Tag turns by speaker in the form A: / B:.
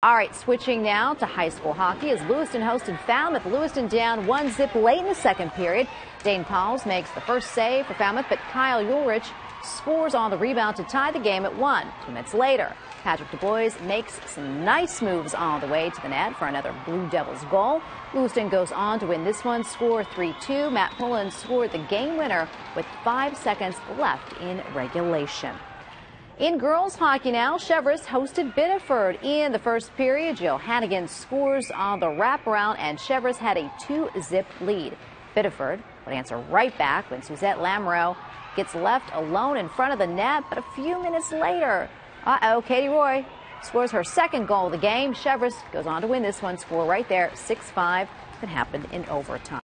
A: All right, switching now to high school hockey as Lewiston hosted Falmouth. Lewiston down 1-0 late in the second period. Dane Pauls makes the first save for Falmouth, but Kyle Ulrich scores on the rebound to tie the game at 1. 2 minutes later, Patrick DuBois makes some nice moves on the way to the net for another Blue Devils goal. Lewiston goes on to win this one, score 3-2. Matt Pullen scored the game winner with 5 seconds left in regulation. In girls hockey now, Cheverus hosted Biddeford in the first period. Jill Hannigan scores on the wraparound, and Cheverus had a 2-0 lead. Biddeford would answer right back when Suzette Lamoureux gets left alone in front of the net, but a few minutes later, Katie Roy scores her second goal of the game. Cheverus goes on to win this one, score right there, 6-5. It happened in overtime.